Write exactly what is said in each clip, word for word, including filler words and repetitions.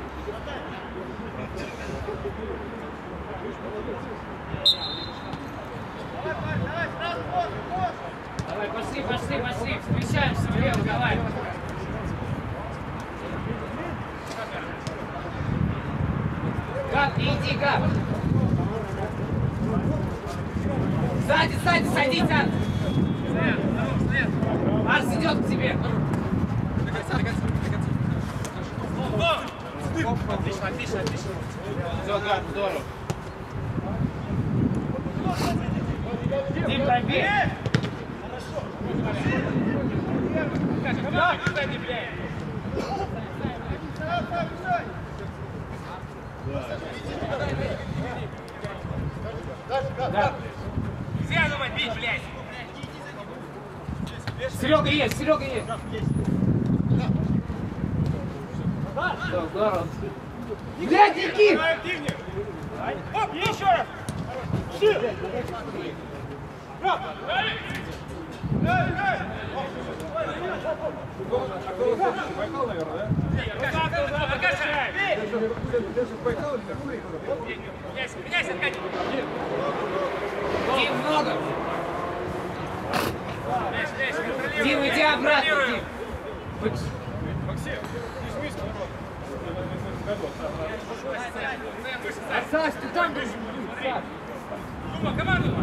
Давай, пошли, пошли, пошли. Встречаемся влево, давай. Гад, иди, гад. Сзади, сзади, садись, Арс. Арс идет к тебе. Отлично, отлично, отлично. Все, гад, здорово. Дим, пробей. Хорошо. Сзади, блядь. Да. Нельзя думать, бить, блядь. Серега есть, Серега есть. Все, здорово. Блядь, Никит! Оп, еще раз. Байкал, наверное, да? Байкал или какой? Меняйся, Катя. Дим, много. Дим, иди обратно, Дим. Максим, не смысл. Саш, ты там должен быть, Саш. Дума, команду.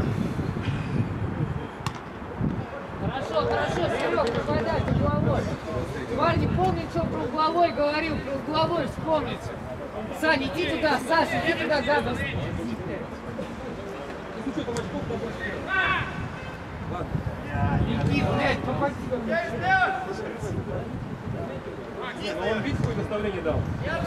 Хорошо, хорошо, Серег, попадай по угловой. Парни, помните, что про угловой говорил, про угловой вспомните. Саня, иди туда, Саша, иди туда, гадос. Никит, блядь, попади. Но он, видите, какое наставление дал?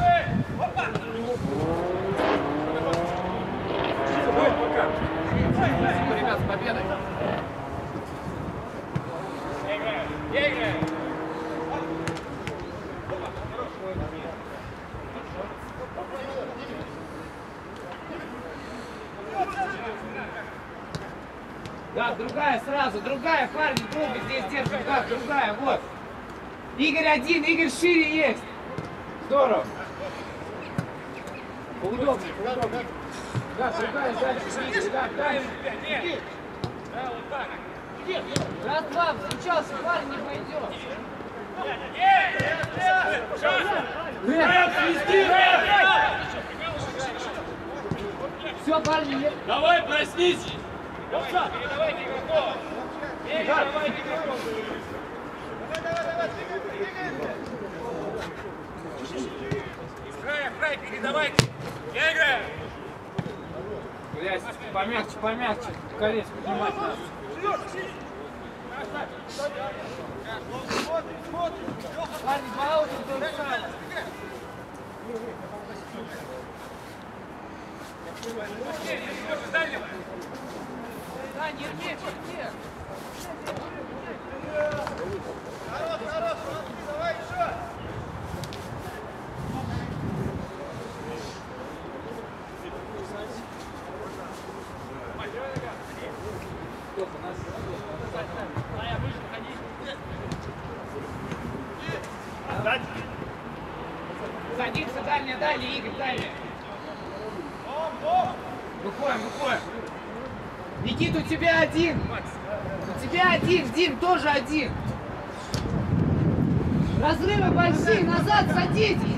Давай, пока. Ребят, с победой. Я играю, я играю. Да, другая сразу, другая, парни, долго здесь держим, да, другая, вот. Игорь один, Игорь шире есть. Здорово. Поудобнее, поудобнее. Да, другая дальше, Игорь, да, дальше. Да, вот так. Раз, два, сейчас парень не пойдет. Все, парни, Давай, проснись. Передавайте игроков. Передавайте игроков. Из края в край передавайте. Я играю. Блядь, помягче, помягче. Колец поднимать надо. парни, по ауту то же самое. Да, не рви, не рви. Народ, народ, давай еще. Садимся, дальняя, дальняя, Игорь, дальняя. Выходим, выходим. Никит, у тебя один. У тебя один, Дим тоже один. Разрывы большие, назад садитесь.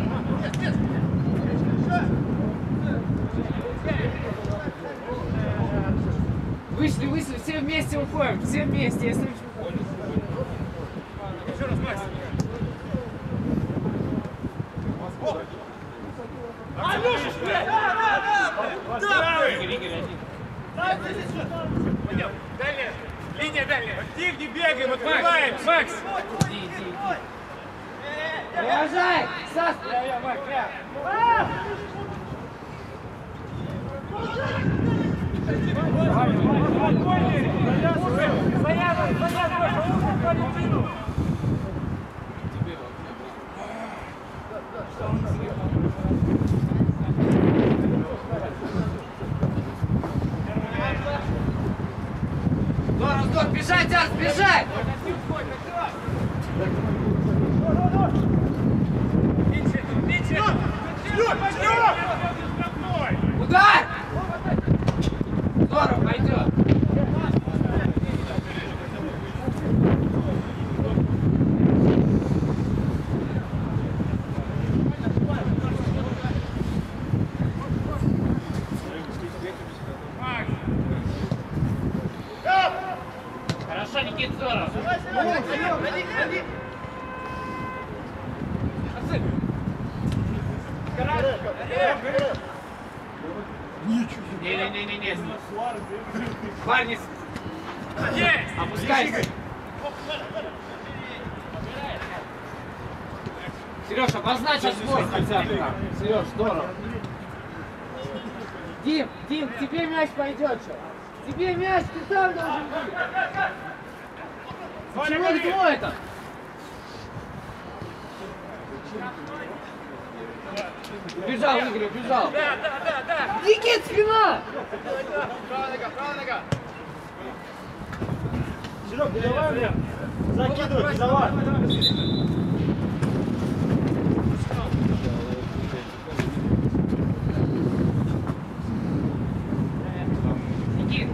Вышли, вышли, все вместе уходим, все вместе, если... Еще раз, Макс. Алёша, блядь! Да, да, да! Да! Игорь, Игорь, один. Пойдем. Дальняя. Линия дальняя. Актив, не бегаем, открываем. Макс! Иди, иди, иди. Провожай, Саш. Я, я, Макс, я. Здорово, здорово, бежать, Арс, бежать! Меньше, меньше. Удар! Здорово, пойдет. Хорошо, Никит, здорово. Не-не-не-не-не. Парни, опускайся. Сереж, обозначь отбор хотя бы там. Сереж, здорово. Дим, Дим, к тебе мяч пойдет сейчас. Тебе мяч, ты там должен быть. Почему их двое-то? Убежал, Игорь, убежал. Да, да, да, да. Никит, спина! Правая нога, правая нога. Серег, не давай, закидывай, не давай. Никит.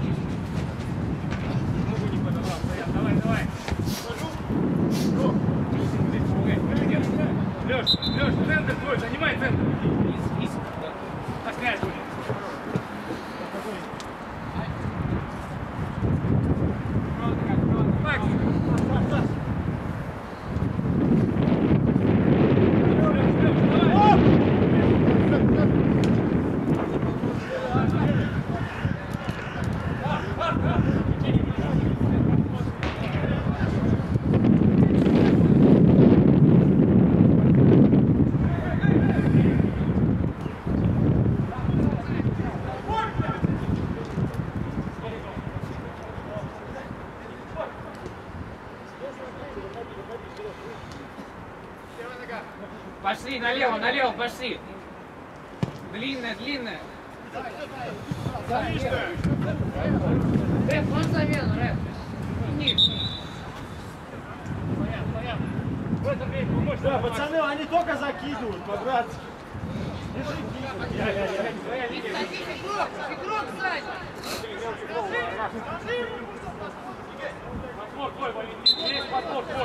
Ногу не подавал, стоят. Давай, давай. Леш, Леш, центр твой, занимай центр. Так мяч будет. Макс. Пошли налево, налево, пошли. Длинная, длинная. Рэп, можешь замену, Рэп? Да, пацаны, они только закидывают, по-братски. Игрок, игрок сзади. Подбор твой, Валентин. Есть подбор твой.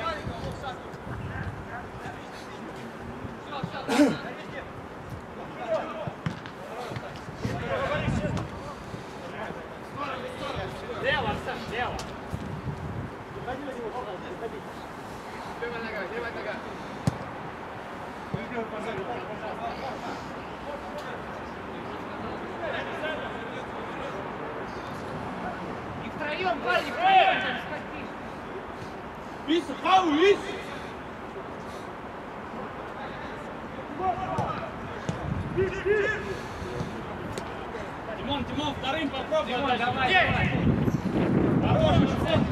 Лево, Арсен, лево. Левая нога, левая нога. И втроем, парни, втроем. Isso, Raul, isso! Димон, Димон, вторым попробуй. Димон, давай, Есть. давай. Хороший,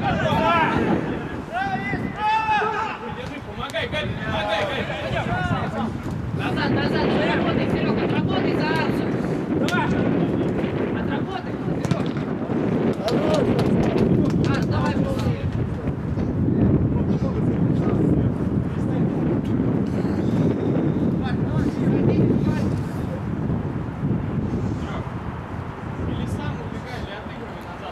держи, помогай, Галь, помогай, Галь. Назад, назад, отработай, Серега, отработай за Арсу. Давай. Отработай, Серега. Арс, давай быстрее. Или сам убегай, или отыгрывай назад.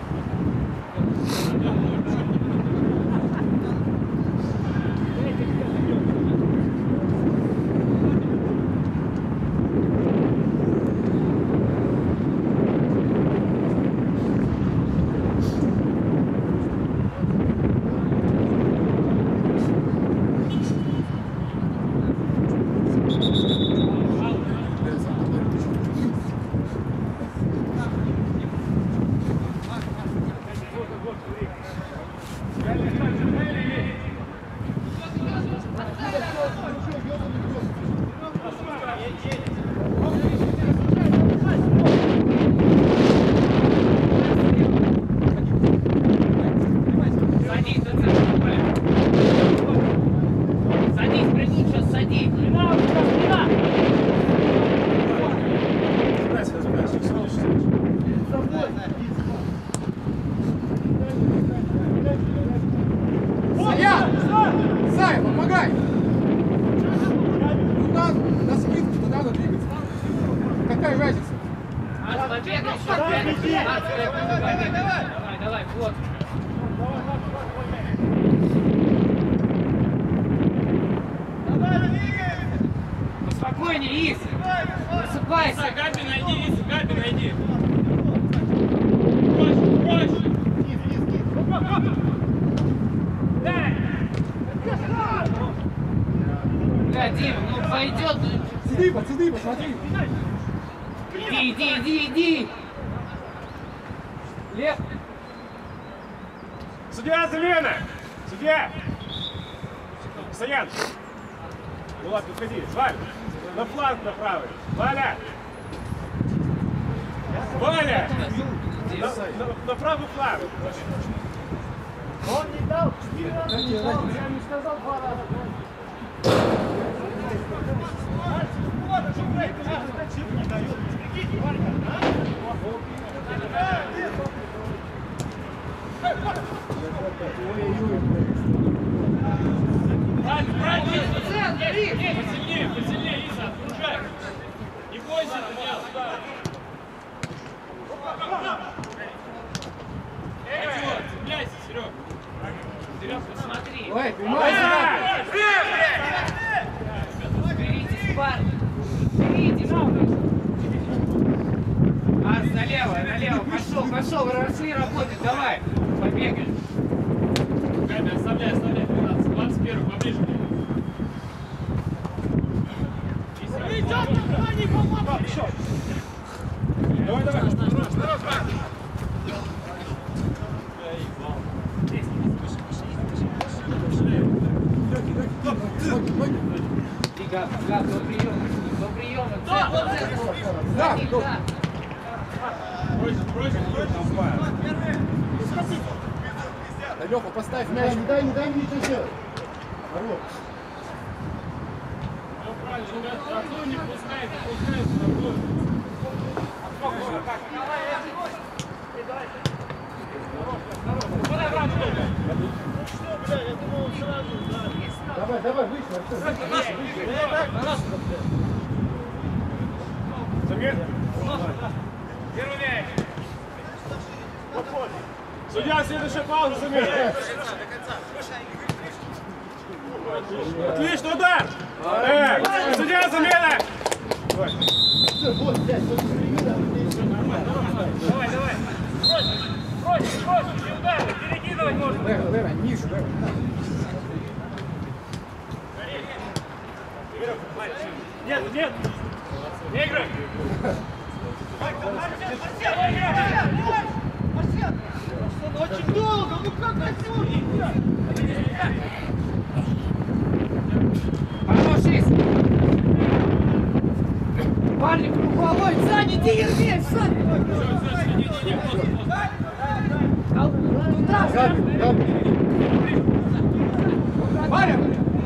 побегаешь, побегаешь. Давай, давай, вот. Спокойнее, Ис. Просыпайся. Габи найди, Ис, Габи найди. Проще, проще. Да, Дим, ну пойдет. Сиди, пацаны, посмотри. Иди, иди, иди, иди. Лев. Судья, замена! Судья! Стоян! Ну ладно, подходи. Валь! На фланг на правый. Валя! Валя! На, на, на правый фланг. Он не дал, четыре раза не дал, я не сказал два раза. Зачем не дает? Прикинь, Валька, Валь, правильно! Центр, Ис! Посильнее, посильнее, Иса, окружай! Не бойся, Даниэл, сюда! Пойдет, цепляйся, Серег! Серег, посмотри. Ой, понимаешь? Беритесь, парни. Беритесь. А, налево, налево. Пошел, пошел. Вороши работать. Давай. Побегаешь. Габи, оставляй, оставляй, двенадцать, двадцать один, поближе. Давай, давай. И гад, гад, до приема. До приема. Да, да. Брось, брось, брось. Лёха, поставь мяч. Не дай, не дай мне ничего сделать. Хорош. Ну, правильно, ребят, врату не пускай, не пускай, врату. Куда врат только? Что, бля, я думал, он сразу, да. Давай, давай, выше, Артем. Замер. Первый мяч. Судья, следующая пауза, замер. Отлично, удар! Э, судья, замена! Все, вот, блядь, вот Давай, давай! Брось, брось, брось, не удар, перекидывать можно! Лево, лево, ниже, лево. Нет, нет! Не играй! Очень долго, ну как отсюда? Хорош, Ис. Парни, круговой. Сань, иди, Ермей, Сань. Туда, Габи, Габи. Варя.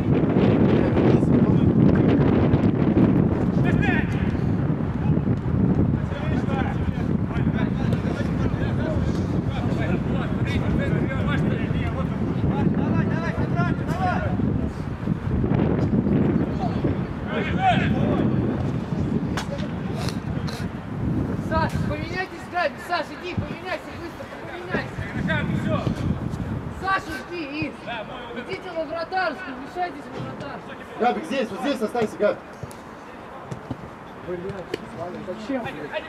Саша, поменяйтесь, Габи! Саша, иди, поменяйся, быстро, поменяйся! Саша, жди, Ис! Идите на вратарскую, мешайтесь на вратарскую! Габик, здесь, вот здесь останься, Габ. Блядь, зачем?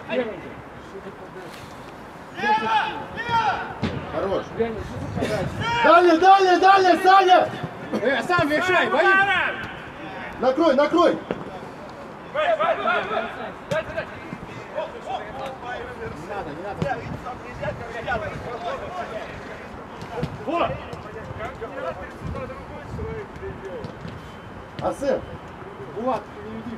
Хорош. Далее, далее, далее, Саня! Э, сам решай, бои! Накрой, накрой! Не надо, не надо. Вот! Асен, Булат, переведи.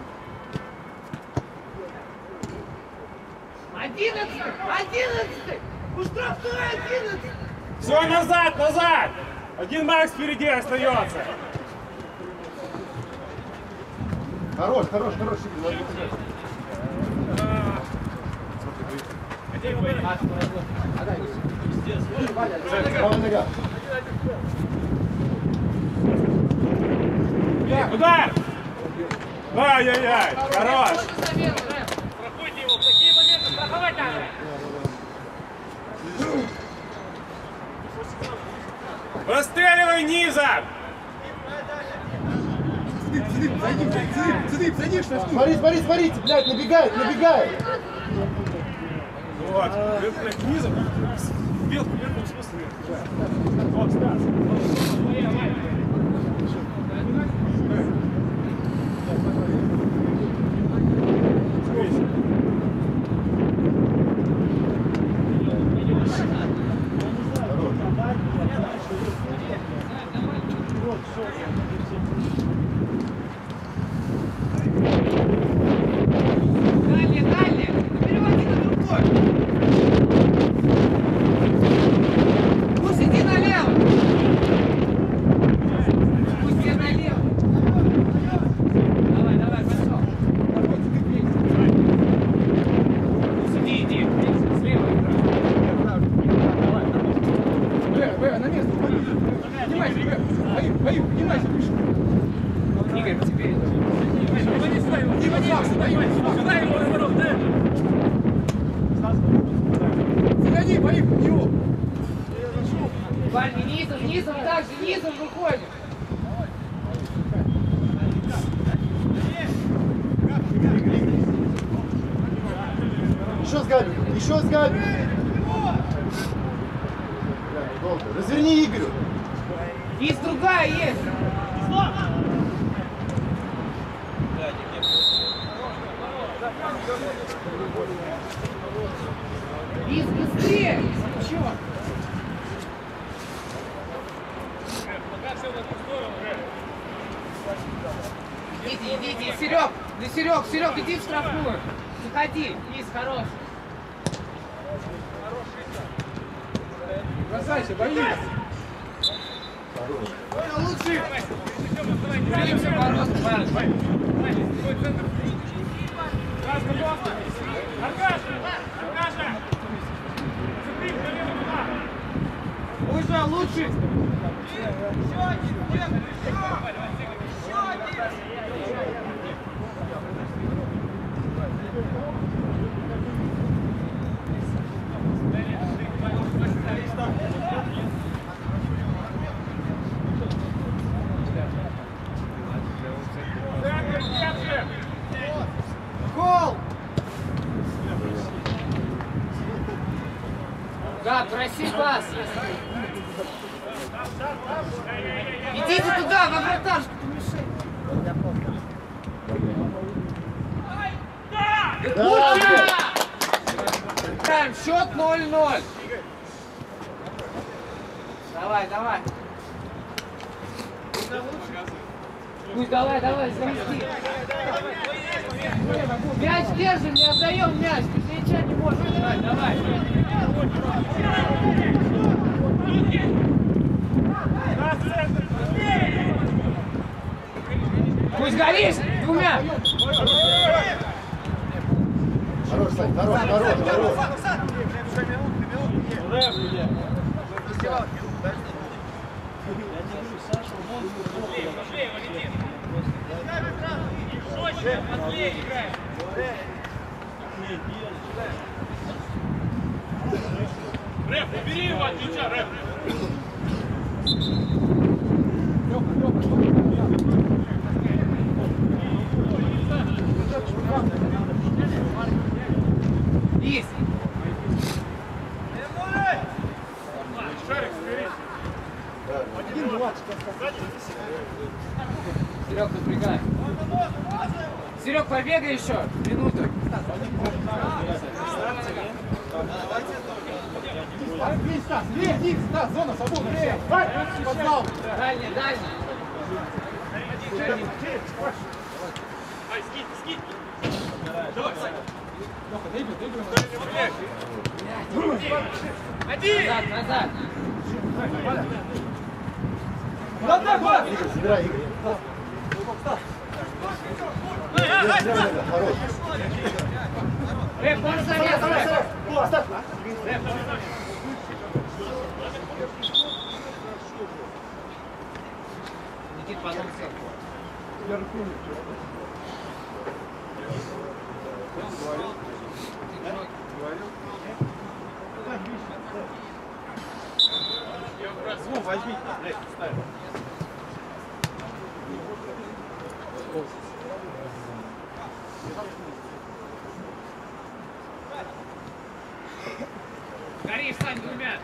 Одиннадцатый! Одиннадцатый! У штрафной одиннадцатый! Все, назад, назад! Один Макс впереди остается. Хорош, хорош, хорош, Игорь, ладно, тебе. Правая нога. Удар! Ай-яй-яй, хорош! Можно замену, Рэм? Проходите его, в такие моменты страховать надо! Простреливай низом! Смотри, смотри, смотрите, блядь, набегает, набегает. Вот, низом. Белку, белку, в смысле? Вот, Стас. Дальше, дальше. Переводи на другой. Пусть иди налево. Пусть иди налево. Давай, давай, пошел. Пусть иди, иди. Слева играй. Б, Б, на место, поднимайся, Б. Боим, боим, поднимайся выше. Игорь, теперь. Дима, Сакса, боим. Заходи, боим, в него. Парни, низом, низом, так же, низом выходим. Еще с Габи, еще с Габи. Долго. Разверни Игорю. Есть другая, есть. Из быстрее! Чё? Идите, идите, Серег! Да Серег, Серег, иди в штрафную! Заходи, есть хороший! Бросайся, боим. Лучше! Беремся бороться, парень! Уже лучше! Гол! Да, проси пас! Идите туда, во вратарскую помешай! Лучше! Играем, счет ноль ноль! Давай, давай! Ну давай, давай, замести! Мяч держим, не отдаем мяч, без мяча не можем играть, давай! Пусть горишь двумя! Хорош, Сань, хорош, хорош, хорош. Рэп, убери его от ключа, Рэп! Есть! Шарик, соберись! Серег, напрягай! Серег, побегай еще! Минуту! Лей, Стас, лей, лей, Стас, зона свободна, все. Подвал. Дальний, дальний! Ай, скид, скид! Давай! Леха, доиграй, доиграй. Назад, назад! Игорь, собирай, Игорь. Хорош. Рэп, можно заняться, Рэп! Оставь. Никит, потом все. Руку возьмите, блядь, ставь. Гори, Сань, двумя.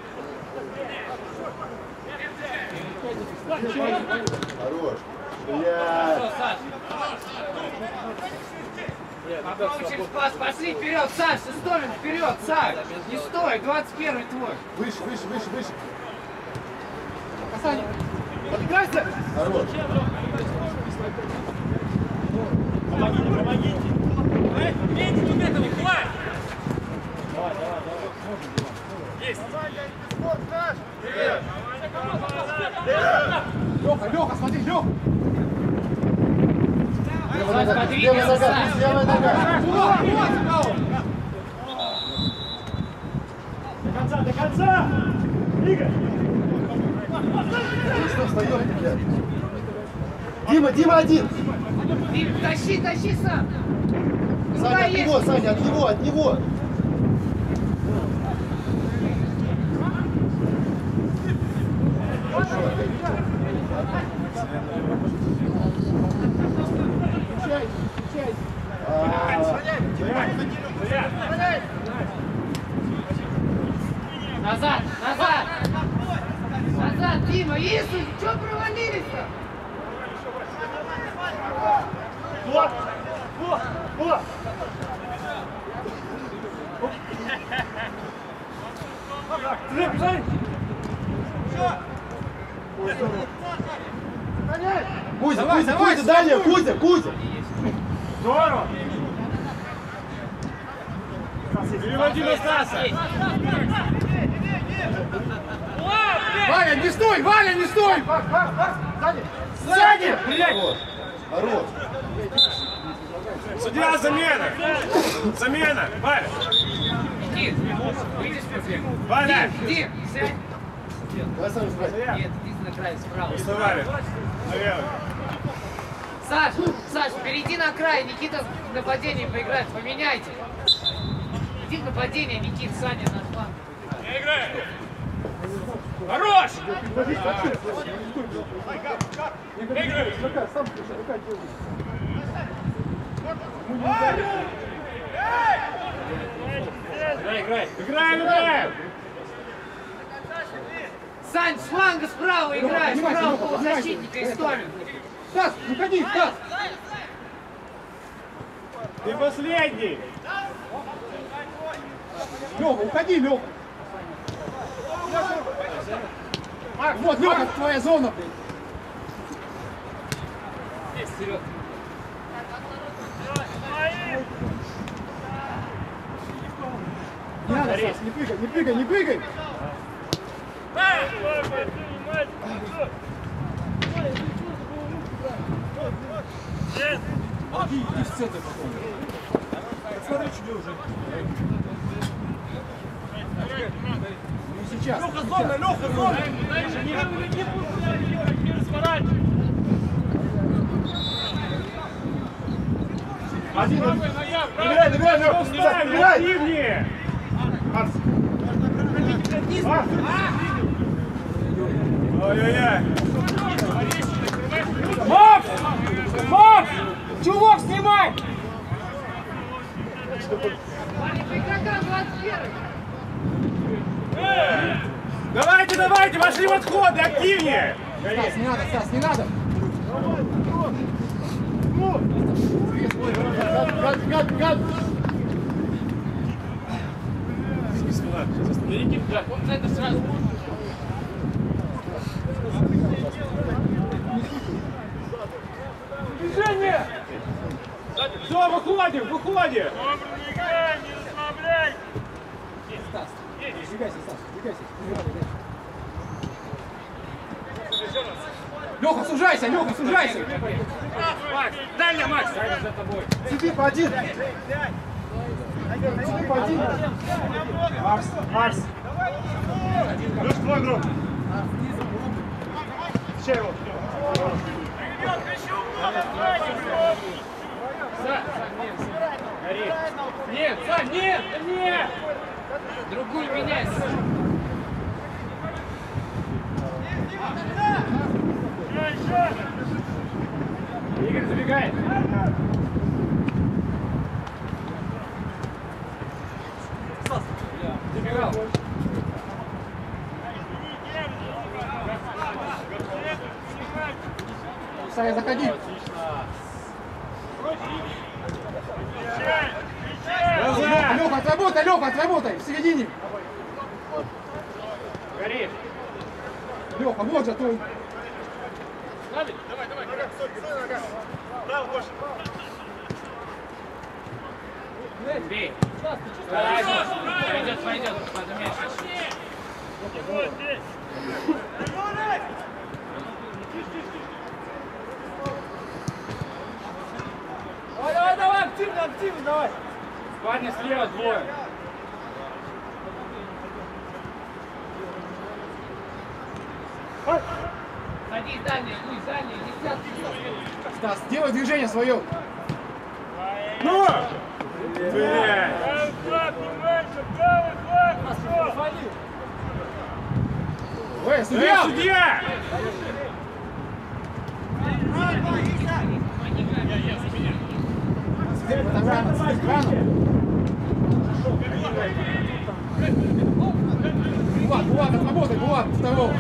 Хорош. Хорошо, Блядь. Саш. Попробуй через пас, пошли вперед, Саш, Истомин, вперед, Саш. Не стой, двадцать первый твой. Выше, выше, выше, выше. Саня, подыграйся! Хорош. Помогите, помогите. Видите, вот этого, хватит. Давай, давай, давай. Есть. Леха, Леха, смотри, Леха. Саш, подвигайся, Левая нога, Саш. левая нога. До конца, до конца! Игорь! Ты что встаешь, блядь? Дима, Дима один. Дим, тащи, тащи сам. Рука Саня, от есть. него, Саня, от него, от него. Назад, назад. Назад, Дима, Иисус, что провалились-то? Вот! Вот! Вот! Кузя, Кузя, Кузя, далее, Кузя, Кузя. Здорово! Переводи на Стаса! Валя, не стой, Валя, не стой. Сзади! Хорош, хорош. Судья, замена! Замена! Валя! Никит, выйдешь после? Валя! Дим, Дим, сядь. Давай сам справа. Нет, иди на край, справа. Что, Валя? Налево. Саш, Саш, перейди на край, Никита в нападении поиграет, поменяйте. Иди в нападение, Никит, Саня на фланг. Я играю! Хорош! Играй, играй! Играем, играем! Сань, с фланга справа играй, справа полузащитника Истомин. Стас, уходи, Стас. Ты последний! Леха, уходи, Леха. Вот, Леха, твоя зона. Здесь, вперед. Не надо, Стас, не прыгай, не прыгай, не прыгай. Иди, иди в центр потом. Смотри, что уже. Ну сейчас. Леха, зона, Леха, зона. Один, набирай, набирай, Леха, набирай. Активнее! Марс! Марс! Ой-ой-ой! Макс! Макс! Чулок снимай! Парни, по игрокам двадцать первый. Давайте, давайте, пошли в отходы, активнее! Стас, не надо, Стас, не надо. Гад, гад, гад, гад. Вот это сразу. Движение! Все, выходим, выходим! Стас, двигайся, Стас, двигайся. Леха, сужайся, Леха, сужайся. Макс, дай мне, Макс! Сиди по один. Сиди по один. Марс, Марс! Плюс твой друг! Встречай его! Гори. Нет, Сань, нет, нет! Другую меняй. Игорь забегает. Забегал. Саня, заходи. Лёха, отработай, Лёха, отработай, в середине. Горит. Лёха, вот же твой. Давай, давай, давай. Да, Гоша. Бей. Пойдет, пойдет, подумаешь. Давай, давай, давай, активно, активно, давай. Парни слева двое. Садись, дальний, пусть дальний, десятки. Стас, делай движение свое. Ну! Блядь! Эй, судья! Эй, судья! Фотограмма, фотограмма. Булат, Булат, отработай, Булат, второго.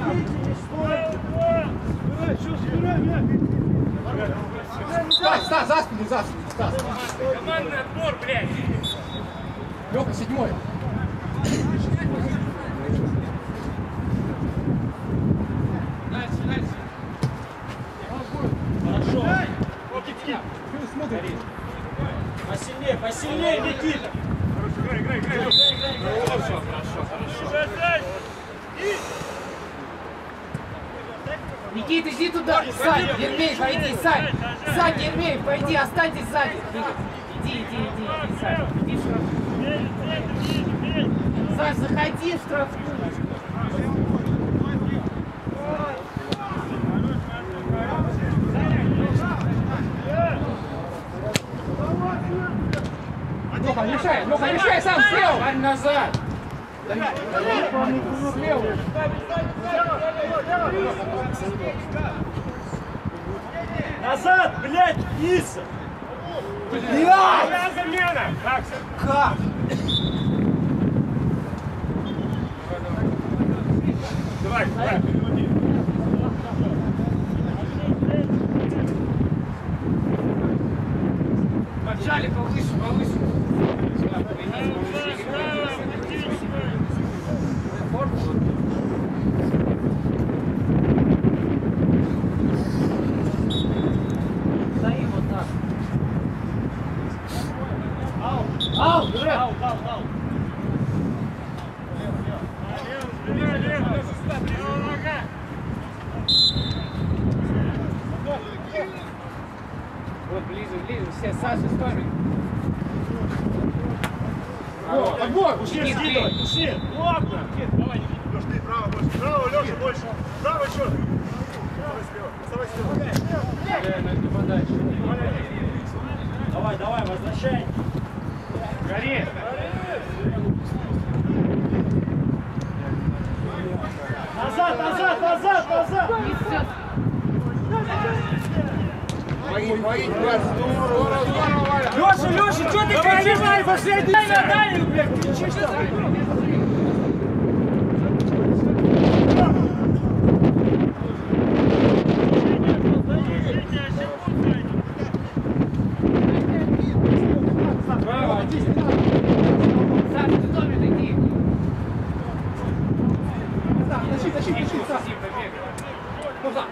Стас, Стас, за спину, за спину, Стас. Командный отбор, блядь! Лёха, седьмой. Дальше, дальше. Хорошо. Смотри. Посильнее, посильнее, Никита! Хорошо, играй, играй, играй. Хорошо, хорошо, хорошо. Никита, иди туда. Сань, Ермей, пойди, Сань. Сань, Ермей, пойди, останьтесь сзади. Иди, иди, иди, иди, Сань. Иди в штрафную. Сань, заходи в штрафную. Лёха, решай, Лёха, решай сам, слева. Вань назад! Слева. Назад, блядь, Иса! Блядь! Замена! Как? Как? Давай, давай. Поджали повыше, повыше. Стоим вот так. Ау, дурак! Ау, ау, ау. Лево, лево, лево нога. Вот, ближе, ближе, все, Саша, стой. О, отбой. Уши скидывай, уши. Плотно. Давай, Леш, ты право больше. Право, Леша, больше. Право еще. Давай слева. Давай слева. Давай, давай, возвращай. Гори. Назад, назад, назад, назад. Мои, мои, блядь, здорово, здорово, Валя. Леша, Леша, что ты кричишь? Последний на дальнюю, блядь, кричишь там. Саша, ты домик иди. Так, тащи, тащи, тащи, Стас. Ну так.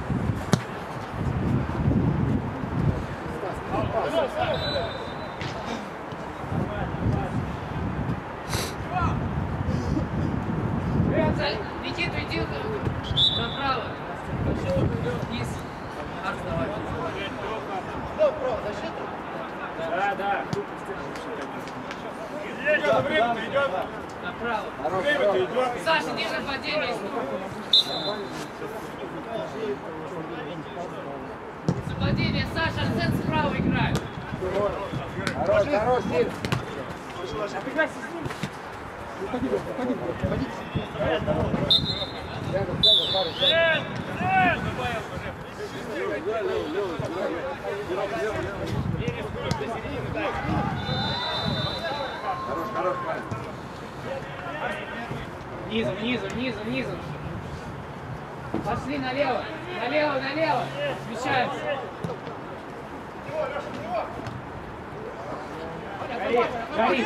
Никита, иди направо. Вниз. Арс, давай. Да, да. Идет, время-то идет. Направо. Время-то идет. Саша, держи падение. Нападение, Саша, Арсен справа играет. Хорош, хорош, Дим. Уходи, уходи, уходи. Хорош, хорош, парень. Низом, низом, низом, низом. Пошли налево, налево, налево. Смещаемся. Гори, гори.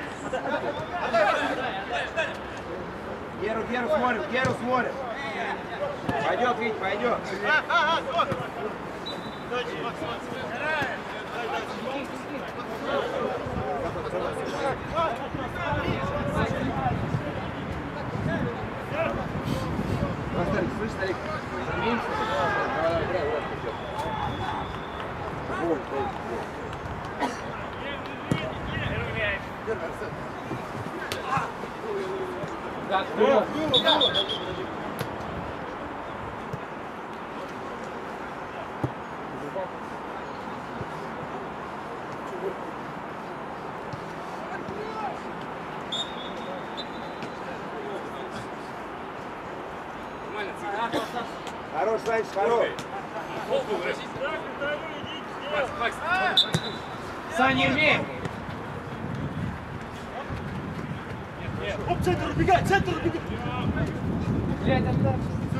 Геру, Геру смотрим, Геру смотрим. Пойдет, Вить, пойдет. Старик, слышь, старик? Заменимся? Давай, давай, вот, идет. Вот, вот. Так, вперед. Хорош, Саныч, хорош. Саня, Ермей. Оп, центр убегай, центр убегай. Блядь, отдать.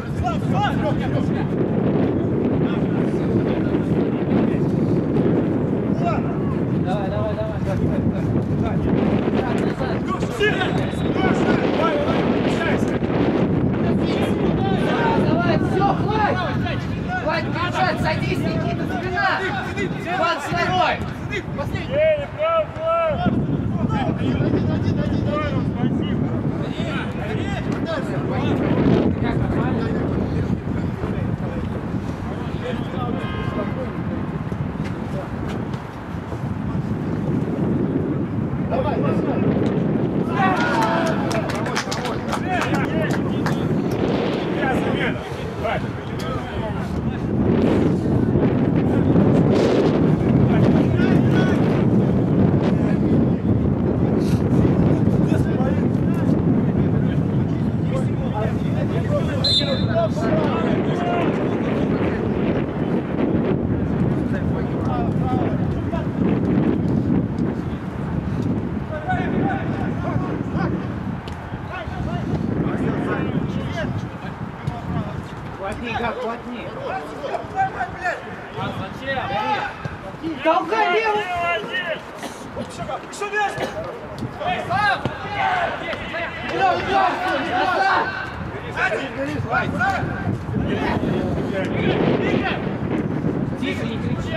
Давай, давай, давай. Так, так, так. Давай, все, хватит! Хватит бежать, садись, Никита, спина! Пан второй! Последний! Как нормально? Давай, давай. Я замена! Давай! Плотней, как плотней. А зачем? Толкай левый! Еще вес! Тихо, не кричи.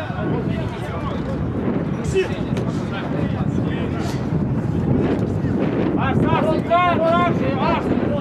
Аж, Саш, удар, удар, аж!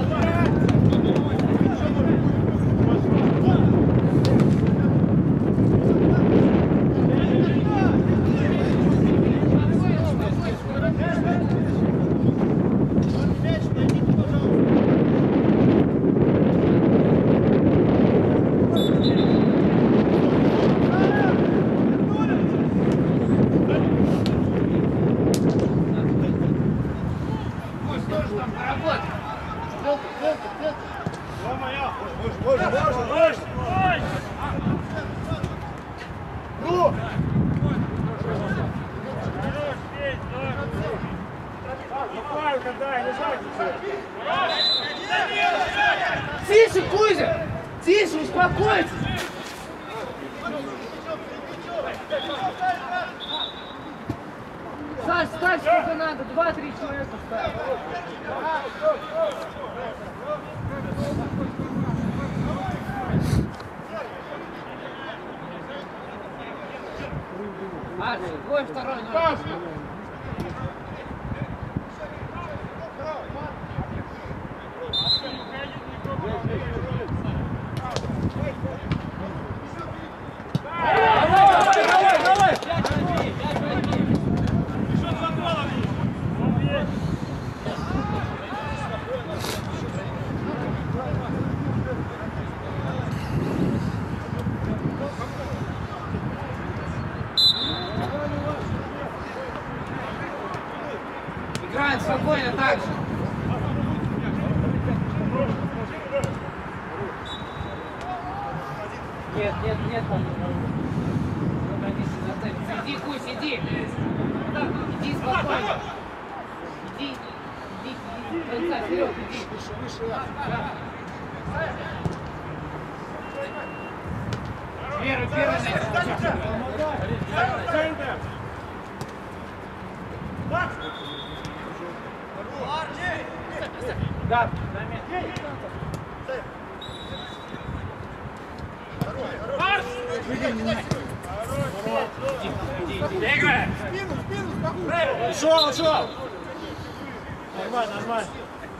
Можно, можно, можно. Ну! Буквально, дай, не жальтесь. Тише, Кузя! Тише, успокойтесь! Саш, ставь сколько надо, два-три человека ставь. А, твой второй номер. Играем спокойно так же. Нет, нет, там. Иди, Кусь, иди. Иди спокойно. Иди, иди, иди. Конца, вперед, иди. Выше, выше. Первый, первый найти. Центр! Да. Игорь! Ушел, ушел! Нормально, нормально.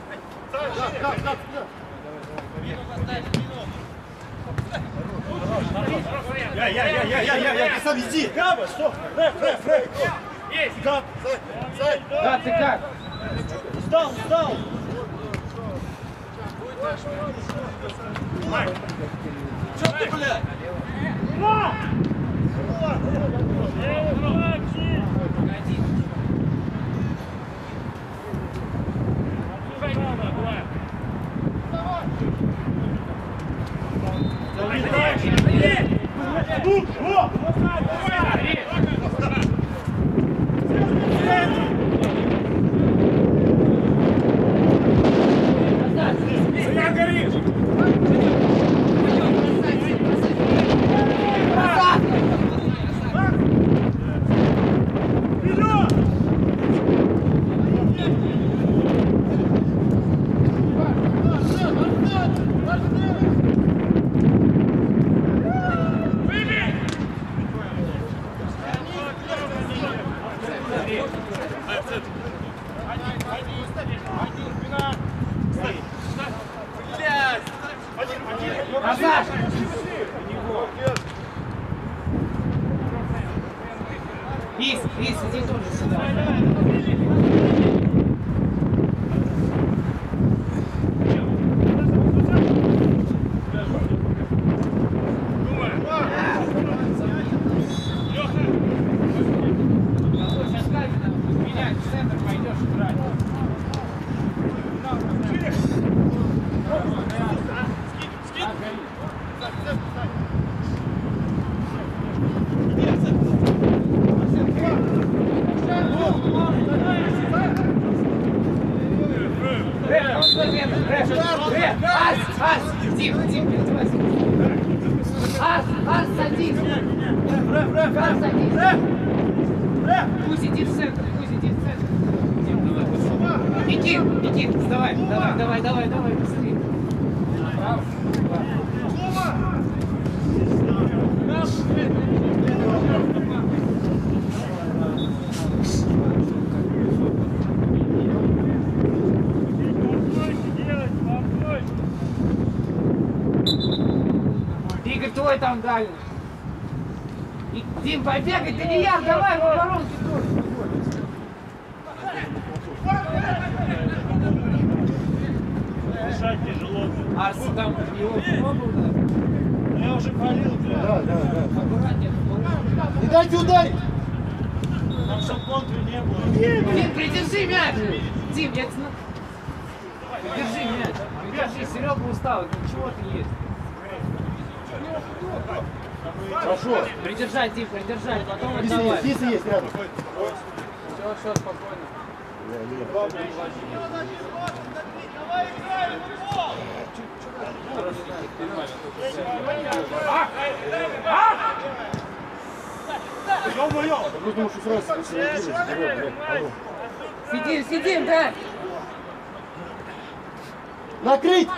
Я, я, я, я, я, я, я, ты сам иди! Габа, стоп! Рэп, рэп, рэп! Есть! Габ! Да, ты как? Встал, встал! Что ты, блядь? На! Стоян, горишь! Назад! Вис, Вис, иди тоже сюда. Сейчас Кальвина менять, в центр пойдешь играть. Ас, ас, Дим, Дим, передавай. Ас, ас, садись. Ас, садись. Пусть иди в центр, пусть иди в центр. Дим, давай, пошел. Никит, Никит, давай, давай, давай, давай, давай, быстрее. Право. Игорь, твой там дальний. И, Дим, побегай, ты не я, давай в воронке тоже. Дышать тяжело. Арс там его пробовал, да? Я уже палил, бля. Да, да, да. Аккуратнее. Не дайте ударить! Там шампонки не было. Дим, придержи мяч! Дим, я тебе... Придержи мяч. Придержи, Серега устал, ничего ты есть. Хорошо. Придержать, Дим, придержать, потом Здесь отдавай. есть, здесь есть рядом. Все, все, спокойно. Ё-моё! Я просто думал, что сразу если не делаешь, вперед, блядь, алло. Сидим, сидим, да? Накрыть!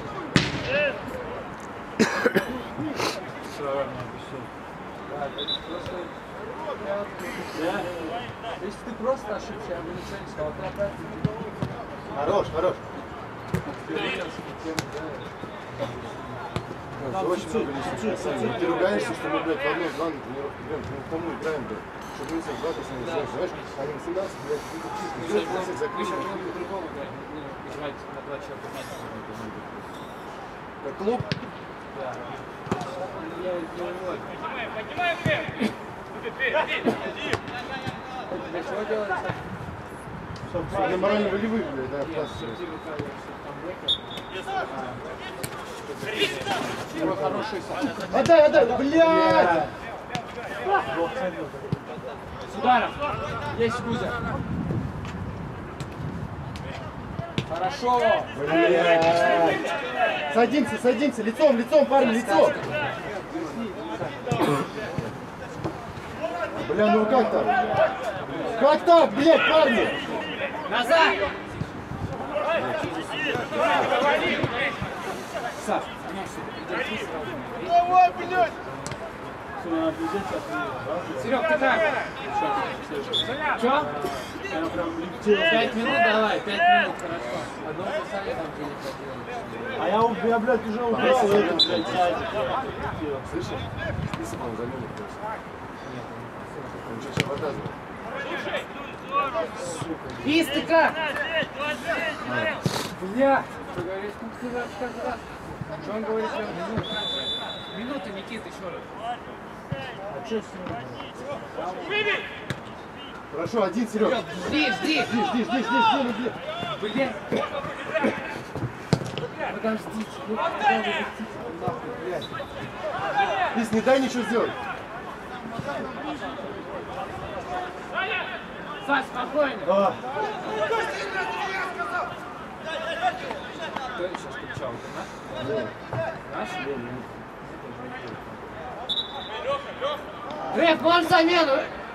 Если ты просто ошибся, я бы ничего не сказал. Ты опять Хорош, хорош. Очень много не Ты ругаешься, что мы, блядь, в одной плане тренировки играем, мы к тому играем, блядь, чтобы мы с двадцать не знаешь, знаешь, а не семнадцать, блядь, какие-то чистые, все, всех закрыли. по-другому играть на два человека вместе. Как клуб? Поднимаем вверх! для чего делается? Для морально-волевых, блядь, да, класс. Отдай, отдай, блядь! С ударом. Есть Кузя. Хорошо. Блядь! Садимся, садимся, лицом, лицом, парни, лицом! Бля, ну как так? Как так, блядь, парни? Назад. Саш, Давай, блядь! Серег, ты как? Че? Пять минут давай, пять минут, хорошо. Одно писали там телефон. А я, я, блядь, уже убрал этот, блядь, садик. Слышишь? Список он заменит просто. Он что, сейчас показывает? Пис, ты как? Бля. Ты говоришь, ну ты раз, каждый раз. Что он говорит? Минута. Минута, Никита, еще раз. А что с ним? Хорошо, один, Серега. Жди, жди. Жди, жди, жди, жди, жди. Бля. Подождите. Ну, куда вы летите? Нахуй, блядь. Лиз, не дай ничего сделать. Саш, спокойно. Да. Кто сейчас кричал? Ты наш? Наш? Реф, можешь замену?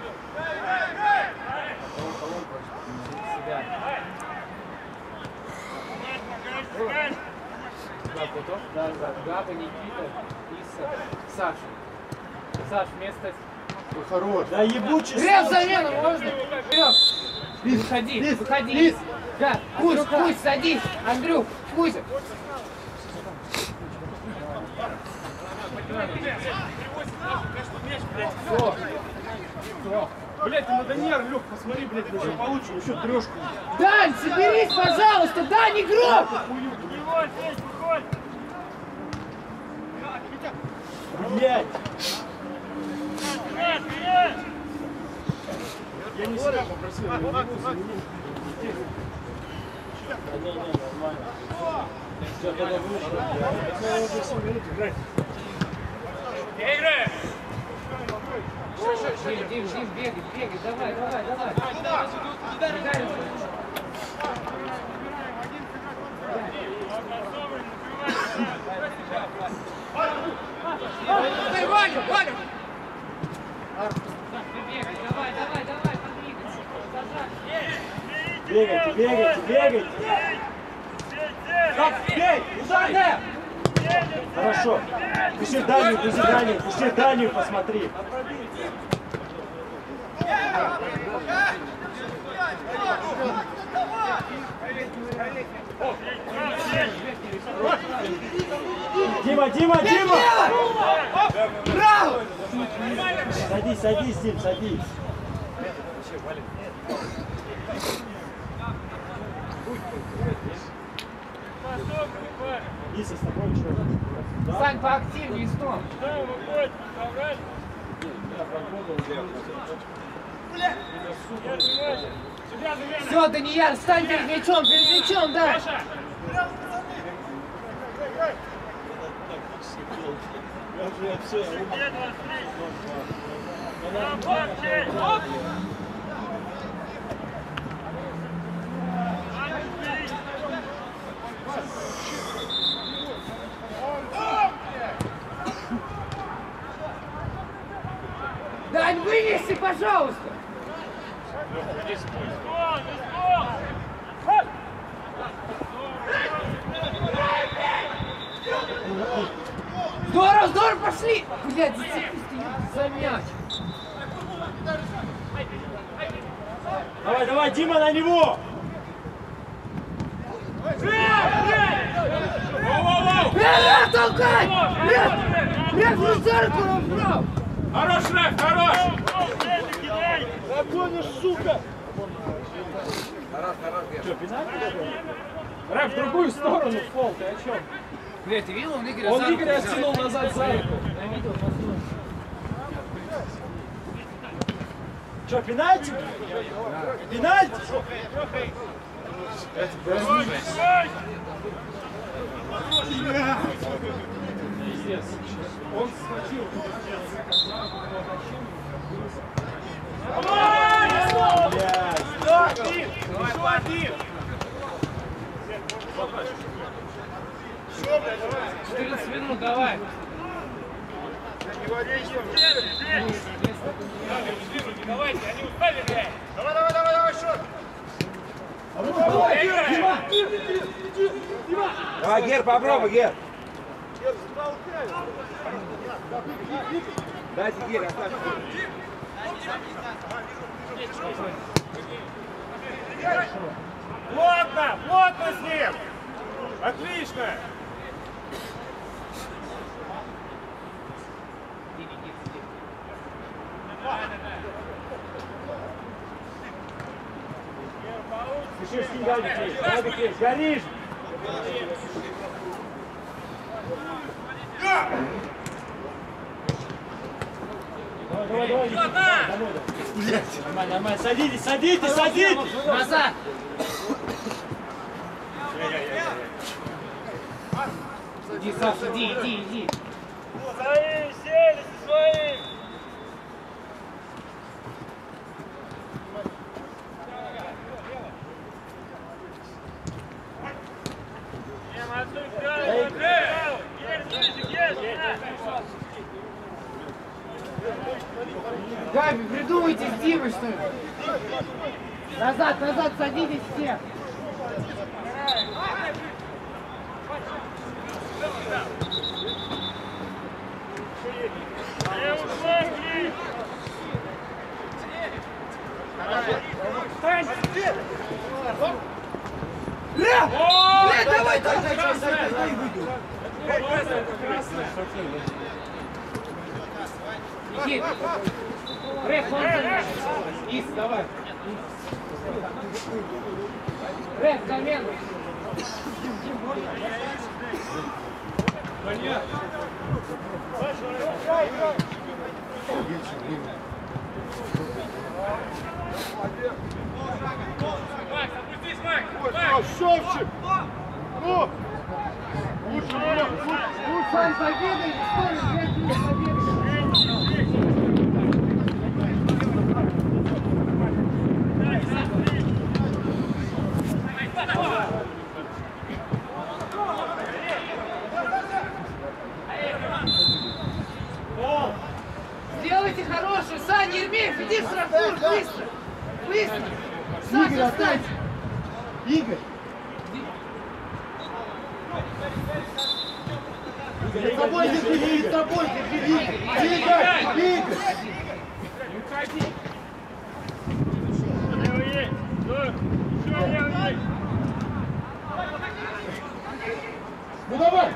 Готов? Да, да. Габа, Никита, Иса, Саша. Саш, вместо... Ну, хорош. Да ебучий Реф, сам. замену можно? Вперед! Выходи, Лиз, выходи. Лиз. Да, пусть, пусть, садись. Андрюх, пусть. Все. Все. Блядь, ты на Даниэр, Лёх, посмотри, блядь, мы еще получим еще трешку. Дань, соберись, пожалуйста, Дань, игрок! Блядь. Я не себя попросил, я не могу заменить. Да не, не, нормально. Все, когда вышел, Я уже семь минут играть. Дим, Дим, Дим, бегай, бегай, давай, давай, давай. Дай. Дай, Ваня, Ваня! Бегай, давай, давай, давай, подвигайся. Бегайте, бегайте, бегайте. Стоп, бей! Удар, да! Хорошо. Пиши дальнюю, пиши дальнюю, пиши дальнюю, посмотри. Дима, Дима, Дима! Браво! Садись, садись, Дим, садись. Иса, с тобой что? Сань, поактивнее с ног. Все, Данияр, встань перед мячом, перед мячом, да! Дань, вынеси, пожалуйста! Здорово, здорово, пошли! Блядь, зацепись ты за мяч! Давай, давай, Дима, на него! Реф, толкай! Реф! Реф, врезарку направо! Хорош, Реф, хорош! Какой сука! Реф, в другую сторону, фол, ты о чем? Бля, ты видел, он Игоря Он за руку Игоря взял. оттянул назад за руку. Я видел, послушай. Что, пенальти? Пенальти? Он схватил. четырнадцать минут, давай. Давайте, они устали, блядь. Давай, давай, давай, давай, шот. Давай, Гер, попробуй, Гер. Дайте Гер, оставьте. Плотно, плотно с ним. Отлично. Спеши, скинь дальний кейс. Дальний кейс. Горишь. Давай, давай, давай. Нормально, нормально. Садитесь, садитесь, садитесь. Назад. Иди, Саша, иди, иди, иди. Свои, сели, свои. Габи, придумайте с Димой, что ли? Назад, назад, садитесь все. Ля! Ля, давай, давай, давай, давай, давай, выйду. Никит, Рэп, он Ис, давай. Рэп, замену. Макс, опустись, Макс! Шовчик! Ну! Лучше, лучше! Сам победой, историю, пять минут победы. Сделайте хорошую, Саня, Ермеев, иди в штрафную, быстро! Быстро! Саша, встань! Игорь! Перед тобой держи, перед тобой держи, Игорь! Игорь! Игорь! Не уходи! Лево есть! Еще лево есть! Ну давай!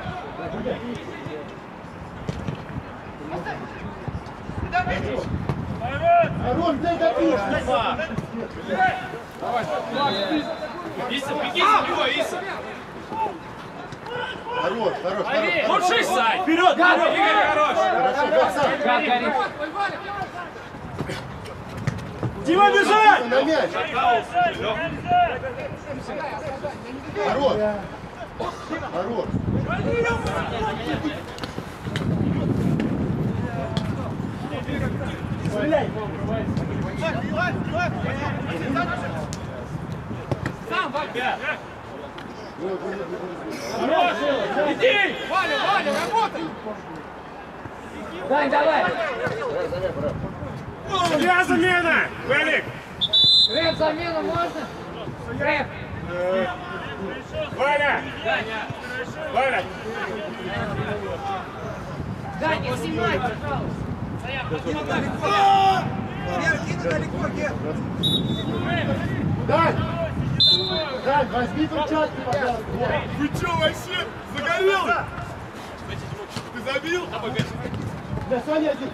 Арон, дай добьешь! Давай! Иса, беги за него, Иса! Хорош, хорош, хорош! Лучше, Сань! Вперед! Игорь, хорош! Хорошо, Гасан! Как горит? Дима, бежать! На мяч! Хорош! Хорош! Стреляй! Сам, Ваня! Иди! Валя, Валя, работай! Дань, давай! Я замена! Велик! Рэп, замену можно? Рэп! Валя! Валя! Дань, не снимай, пожалуйста! Дань! Дань, возьми перчатки, пожалуйста! Вы чё вообще? Загорел? Ты забил? Да, Саня, один!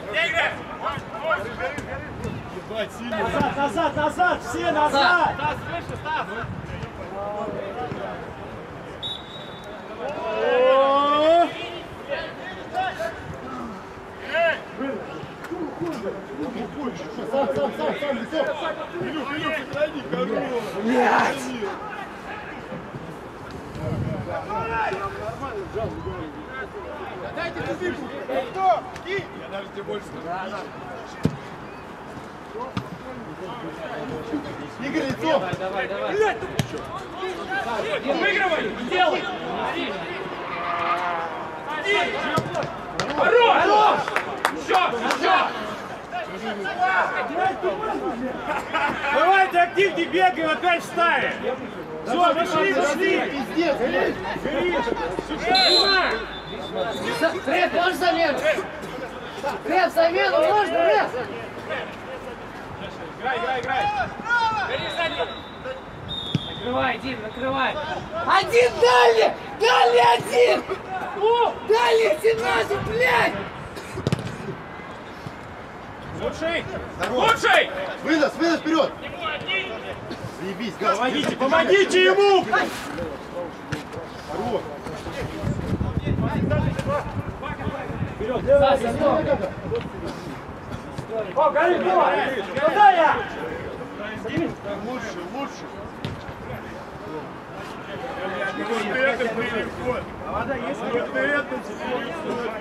Ебать, сильно. Назад, назад, назад! Все назад! Стас, слышишь, Стас? Сам, сам, сам, сам, лицо! Илюх, Илюх, сохрани, хорош. Блядь! Я даже тебе больше скажу. Игорь, лицо! Давай, давай, давай. Выигрывай! Делай! Хорош! Хорош! Еще! Еще! Давайте активнее бегаем, опять вставим! Все, пошли, пошли! Пиздец, блядь! Рэп, можешь замену? Рэп, замену можно, Рэп? Играй, играй, играй! Накрывай, Дим, накрывай. Один дальний! Дальний один! Дальний семнадцать, блядь! Лучший! Лучший! Вынос, вынос вперед! Заебись, газ! Помогите, помогите ему! Хорош! Вперед, давай, давай. О, горит, давай! Куда я? Лучше, лучше. Вот это переход. Вот это переход.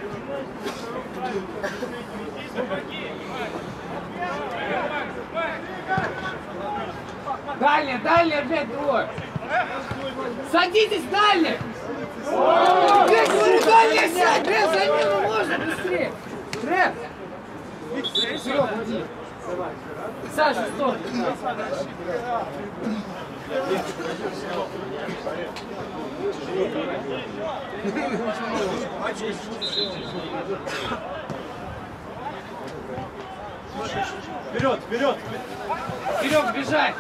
Дальний, дальний опять двое! Садитесь, дальний! Я говорю, дальний сядь! Рэп, замену можно быстрее! Рэп! Серега, иди! Саша, стоп! Вперед, вперед! Вперед, бежать!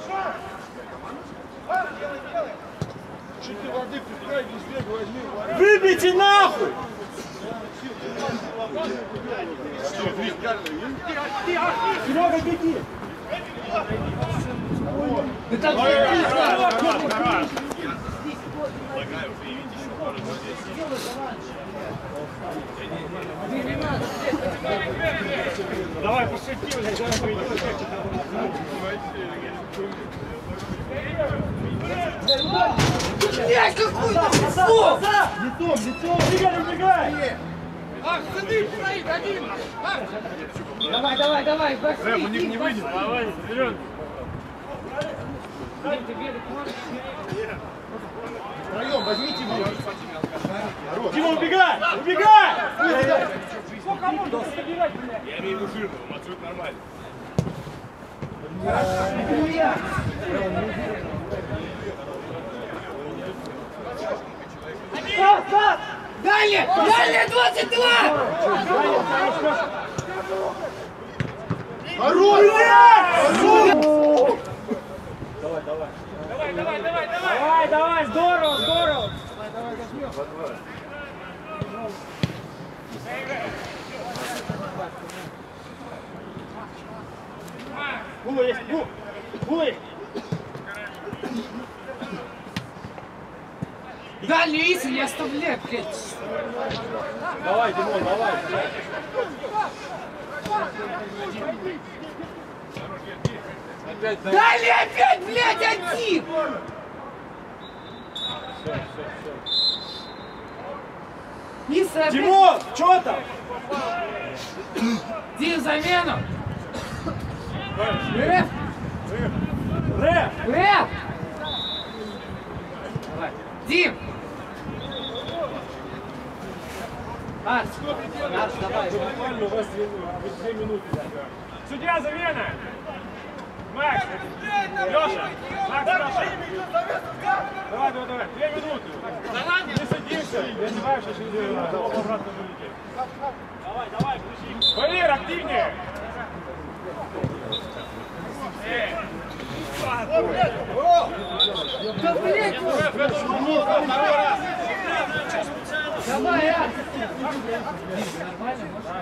Чуть ты воды пускай, везде возьми. Выбейте нахуй! Серега, беги! Да там беги! Давай, пошути, блядь, сейчас пойдет. Блядь, какой-то фу! Лицом, лицом! Бегай, бегай! Ах, сады стоит один! Давай, давай, давай, пошли! Рэп, у них не выйдет. Давай, вперед! Дим, ты бегать можешь? Втроем возьмите его! Хорош! Дима, убегай! Убегай! Я имею в виду жирного, абсолютно нормально. Дальний! Дальний двадцать два! Хорош! Давай, давай. Давай, давай, давай, давай! Давай, давай, здорово, здорово! Гула есть, гула! Гула есть! Дальний Иса не оставляй, блядь! Давай, Димон, давай! Дальний опять, блядь, один! Иса опять! Димон, что там? Дим, замену! Рэп! Рэп! Рэп! Дим! Арс! Арс, давай! Буквально у вас две, две минуты. Судья, замена! Макс! Леша! Макс, Леша! Давай, давай, давай! Две минуты! Не садимся! Я не знаю, что сейчас делать. Обратно вылететь. Давай, давай, включи! Валер, активнее! Да, блядь! Давай, Арс! Нормально,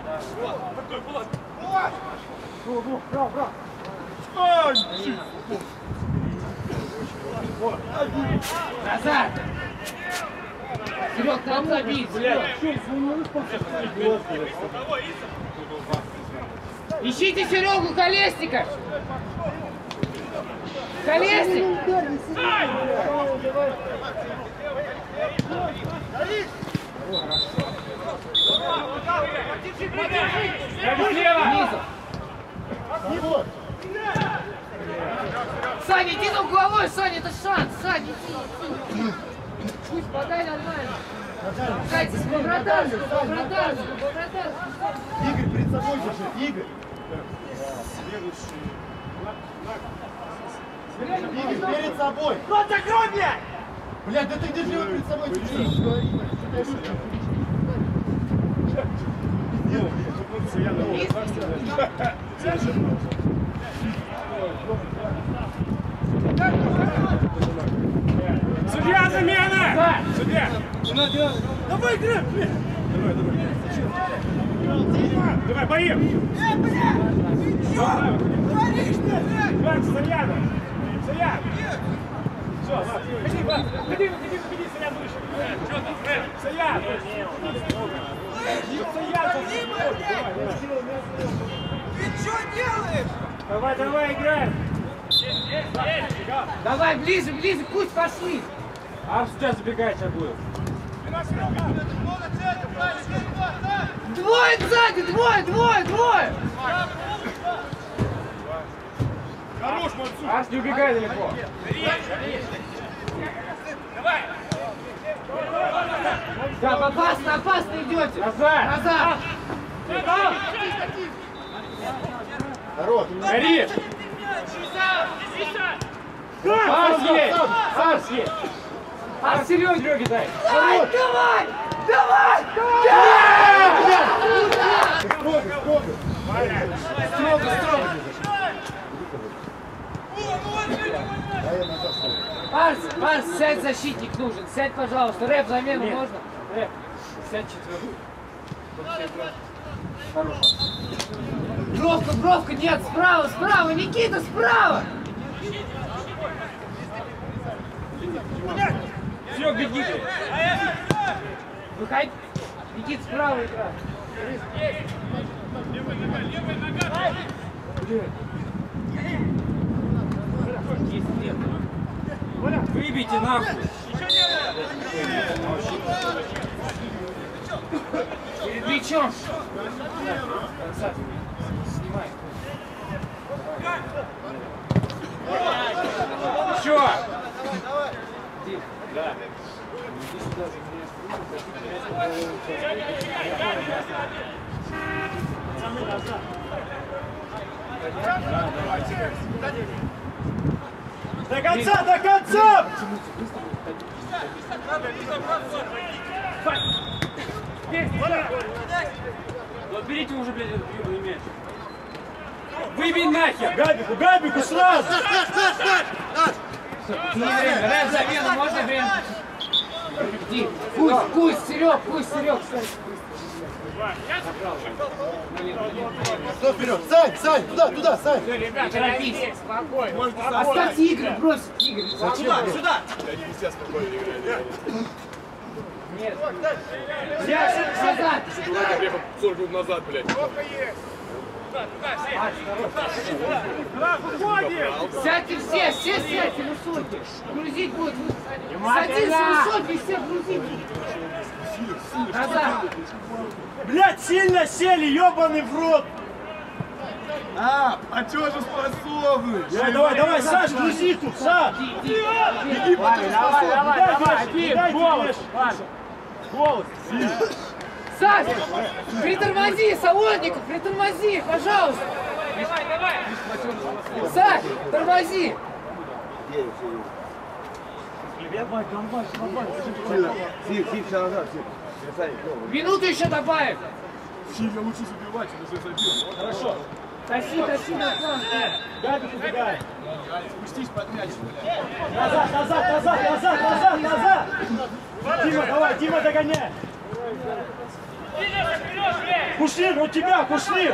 назад! Серег, там забить! Ищите Серегу Колесника! Колесник! пожалуйста. Снизу. Саня, иди на угловой, Саня, это шанс. Саня, иди. Пусть подай нормально. Катя, по вратарству, по вратарству, по вратарству. Игорь, перед собой держи, Игорь. Игорь, перед собой. Рот закрой, блядь! Блядь, да ты держи его перед собой. Ты что говоришь? Судья, замена! Судья! Давай, играй, блядь! Давай, боим! Макс, Саян! Саян! Все, Макс, ходи, Макс! Ходи, ходи, ходи, Саян выше! Что там, Фред? Саян! Саян! Ты что делаешь? Давай, давай, играй! Давай, ближе, ближе, пусть пошли. А сейчас забегать сейчас будет. Двое сзади, двое, двое, двое. Хорош, Мансур! Аж не убегай далеко. Да, опасно, опасно идете. Назад! Назад. Народ, Гори! Арс есть! Арс есть! А Сереге, Сереге дай! давай, давай, давай, строго, строго. Строго, строго. Дай я назад ставлю. Арс, Арс, сядь, защитник нужен. Сядь, пожалуйста. Рэп, замену можно? Рэп, сядь четвертый. Бровка, бровка, нет, справа, справа, Никита, справа. Все, беги! Выходи. Никита, справа игра. Выбейте нахуй! Перед мячом. Снимай. Еще! Да. До конца, до конца! Вот берите уже, блядь, этот ебаный мяч. Выбей нахер! Габику, Габику сразу! Не время. Рэп, замену можно время? Иди. Пусть, пусть, Серег, пусть, Серег, кстати. Что вперед? Сань, Сань, туда, туда, Сань. Не торопись. Оставьте Игорь, брось Игорь. Сюда, сюда! Они все спокойно играют. Нет. Взять, Назад. Давайте приехал сорок минут назад, блядь. Сядьте все, все сядьте, высокие. Грузить будет. Садись высокие, все грузить. Назад. блядь, сильно сели, ебаный в рот! А, а чё же способны? Давай, давай, давай, Саш, грузи тут, Саш! Иди, иди, иди. Беги, потом Давай, давай, способны. давай, иди, голос! Голос! Саш, притормози, Солодников, притормози, пожалуйста. Саш, тормози. Тихо, тихо, все назад, тихо. Минуту еще добавим. Сильно лучше забивать, чем если забил. Хорошо. Тащи, тащи на фланг. Габик убегай. Спустись под мяч. Назад, назад, назад, назад, назад, назад! Дима, давай, Дима, догоняй! Кушлин, у тебя, Кушлин!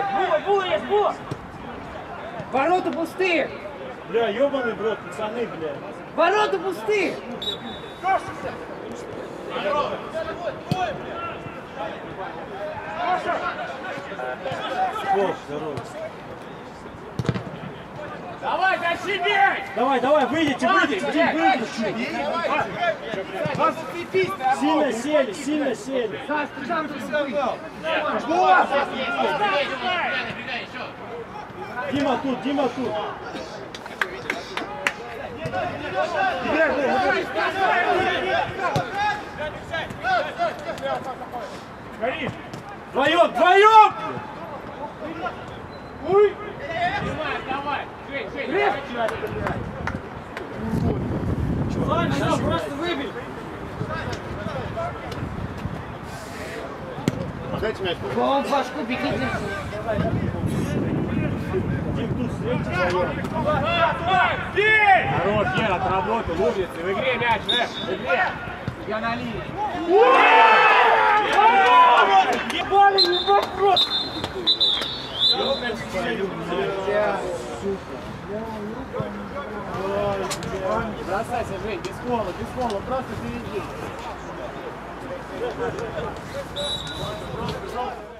Ворота пустые. Бля, ебаный брат, пацаны, бля. Ворота пустые. О, здорово. Давай, тащи, бей! Давай, давай, выйдите, выйдите, Дим, выйдите. Сильно сели, сильно сели. Саш, ты там тут стой. Дима тут, Дима тут. Горишь! Вдвоем, вдвоем! Уй! Давай, Жень, Жень, Ладно, все, просто выбей. Дайте мяч. Он башку бегит. Дим, тут слейте вдвоем. Бей! Хорош, Гера, отработал, умница. В игре мяч, Рэп, в игре. Я на линии. Ебали, ебать просто! Не бросайся, Жень, без фола, без фола, просто впереди.